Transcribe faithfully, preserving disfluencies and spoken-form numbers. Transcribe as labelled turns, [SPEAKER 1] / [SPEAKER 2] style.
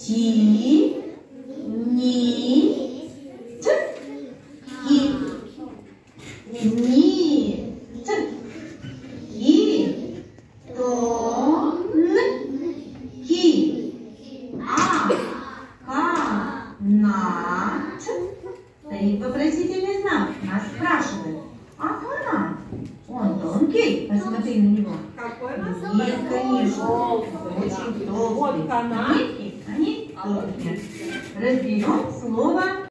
[SPEAKER 1] ти, ни, т, ки. Ни, т, ки, то, н, ки. А, ка, на, т. Стоит вопросительный знак. Нас спрашивают. Ага, он тонкий. Посмотри на него. Нет, конечно. Очень толстый. Нитки, они тонкие. Разберем слово